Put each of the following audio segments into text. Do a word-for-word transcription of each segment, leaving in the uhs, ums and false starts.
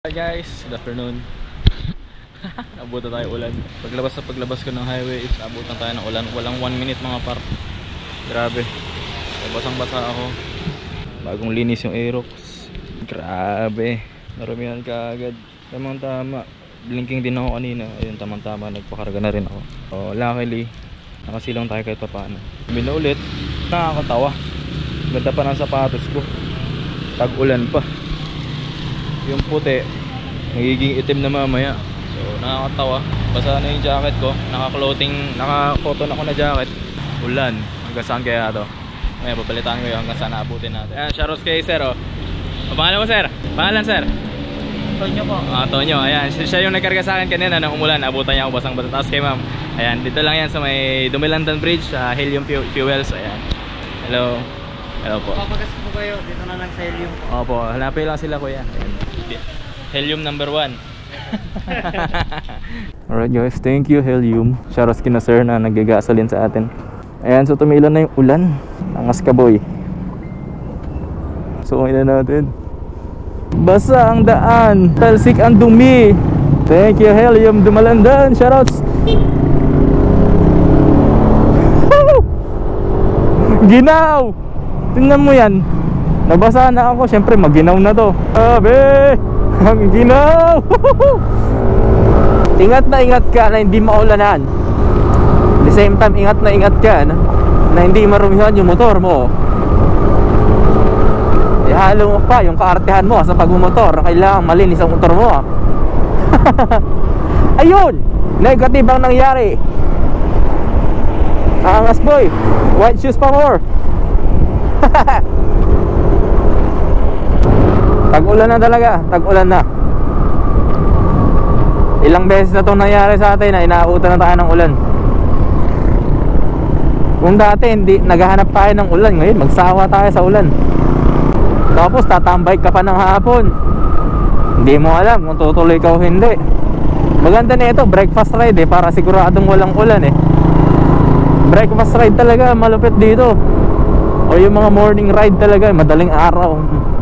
Hi guys, good afternoon. Nabutan tayo ulan. Paglabas sa paglabas ko ng highway, is nabutan tayo ng ulan. Walang one minute mga par. Grabe. Basang basa ako. Bagong linis yung Aerox. Grabe. Naramihan ka agad. Tamang tama. Blinking din ako kanina. Ayun, tamang tama. Nagpakarga na rin ako. Oh, luckily, nakasilang tayo kahit pa paano. Sabi na ulit, nakakatawa. Ganda pa ng sapatos ko. Tag-ulan pa. Yung puti magiging itim na mamaya. So nakakatawa. Basa na yung jacket ko. Naka-clothing, naka-cotton ako na jacket. Ulan. Hanggang saan kaya to? Ngayon babalitaan ko yung hanggang saan naabutin natin. Ayan, shoutout kay sir oh. O, pangalan mo sir? Pangalan sir? Tonyo po. Ah, Tonyo. Ayan, siya yung nagkarga sa akin kanina nang umulan. Abutan niya ako basang basa. Tapos kay ma'am. Ayan, dito lang yan sa may Dumilandan Bridge, sa uh, Helium Fuels. Ayan. Hello. Hello po. Papagas po kayo. Dito na lang sa Helium. Opo, hanapin lang sila kuya. Ayan. Helium number one. Alright guys, thank you Helium. Shoutout kina sir na nagagasolin sa atin. Ayan, so tumilan na yung ulan. Angas ka boy. So umilan natin. Basa ang daan, talsik ang dumi. Thank you Helium Dumalandan. Shoutouts. Ginaw. Tingnan mo yan. Nabasa na ako, syempre maginaw na to. Abe, ang ginaw. Ingat na ingat ka na hindi maulanan. At the same time, ingat na ingat ka na, na hindi marumihan yung motor mo. Ihalo mo pa yung kaartehan mo sa pagmumotor. Kailangan malinis ang motor mo. Ayun, negative ang nangyari. Angas boy, white shoes pa more. Tag-ulan na talaga, tag-ulan na. Ilang beses na itong nangyari sa atin na inaabutan na tayo ng ulan. Kung dati hindi naghahanap tayo ng ulan, ngayon magsawa tayo sa ulan. Tapos tatambay ka pa ng hapon. Hindi mo alam kung tutuloy ka o hindi. Maganda na ito, breakfast ride eh, para siguradong walang ulan eh. Breakfast ride talaga, malupit dito. O yung mga morning ride talaga, madaling araw.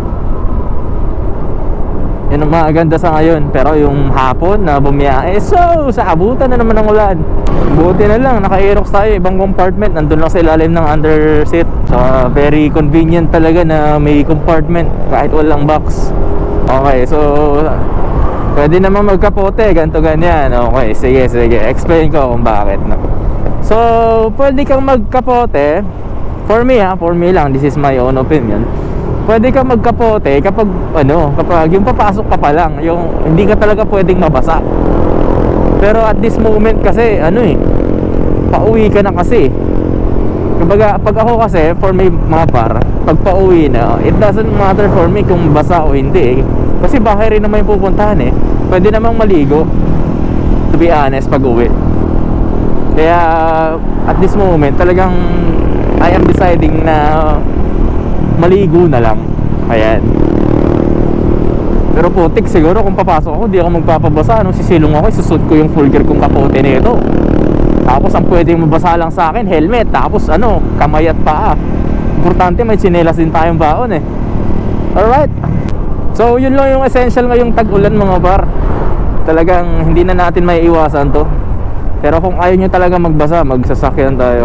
Yan ang maganda sa ngayon. Pero yung hapon na bumiyahe, so sa abutan na naman ng ulan. Buti na lang, naka-Aerox tayo, ibang compartment. Nandun lang sa ilalim ng under seat. So very convenient talaga na may compartment kahit walang box. Okay, so pwede naman magkapote, ganito ganyan. Okay, sige, sige, explain ko kung bakit no? So pwede kang magkapote. For me ha, for me lang, this is my own opinion. Pwede ka magkapote kapag ano, kapag yung papasok ka pa lang, yung hindi ka talaga pwedeng mabasa. Pero at this moment kasi ano eh, pauwi ka na kasi. Kumbaga pag ako kasi for me mga par, pag pauwi na, it doesn't matter for me kung basa o hindi eh. Kasi bahay rin naman yung pupuntahan eh. Pwede namang maligo, to be honest, pag uwi. Kaya at this moment talagang I am deciding na maligo na lang. Ayan. Pero putik siguro kung papasok ako, di ako magpapabasa. Nung sisilong ako, isusot ko yung full gear kong kapote nito. Tapos ang pwedeng mabasa lang sa akin, helmet. Tapos ano, kamay at paa. Importante may tsinelas din tayong baon eh. Alright. So yun lang yung essential ngayong tag-ulan mga par. Talagang hindi na natin may iwasan to. Pero kung ayaw nyo talaga magbasa, magsasakyan tayo.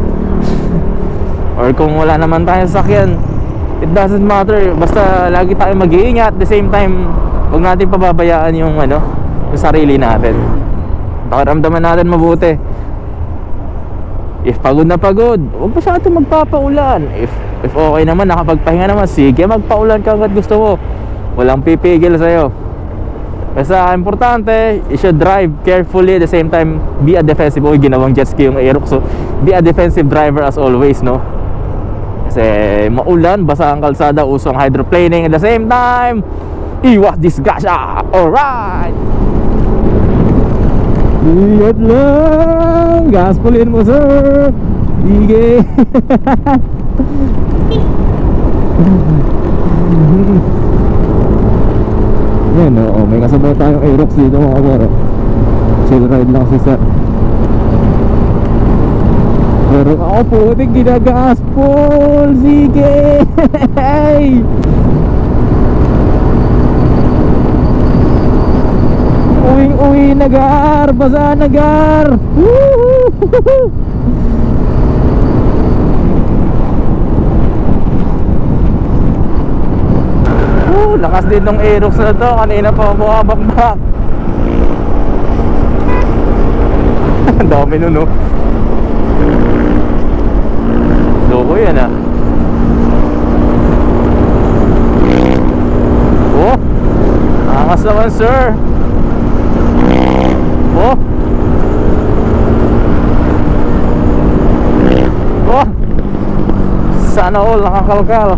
Or kung wala naman tayong sasakyan, it doesn't matter. Basta lagi tayo mag-iingat. At the same time, huwag natin pababayaan yung ano, yung sarili natin. Pakiramdaman natin mabuti. If pagod na pagod, huwag masyadong magpapaulan. If, if okay naman, nakapagpahinga naman, sige magpaulan ka agad gusto mo. Walang pipigil sa'yo. Basta importante, you should drive carefully. At the same time, be a defensive. O ginawang jet ski yung Aerox, so be a defensive driver as always, no? Kasi maulan, basa ang kalsada, usong hydroplaning. At the same time, iwas disgrasya. Alright. Ingat lang. Gaspulin mo sir. Sige. Yan o, may kasabay tayong Aerox dito mga kabaro. Chill ride lang si sir. Pero ako putik ginagaspol. Sige. Uwing-uwi na gar, basa na gar. Woohoo! Oh, lakas din ng Aerox na to. Kanina pa bumabakbak. Ang dami nun, oh. Loko yan, ah. Oh, angas naman, sir. Oh. Oh. Sana all nakakalkal.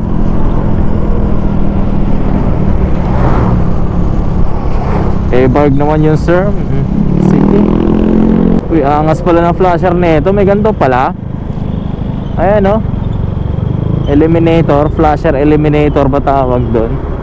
E-barg naman yun, sir. Mhm. Sige. Uy, angas pala ng flasher nito. May ganito pala. Ayan, oh. Eliminator, flasher eliminator ba tawag doon?